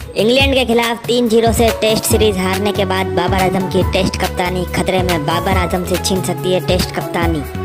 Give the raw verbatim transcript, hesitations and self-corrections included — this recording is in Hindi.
इंग्लैंड के खिलाफ तीन जीरो से टेस्ट सीरीज हारने के बाद बाबर आजम की टेस्ट कप्तानी खतरे में। बाबर आजम से छीन सकती है टेस्ट कप्तानी।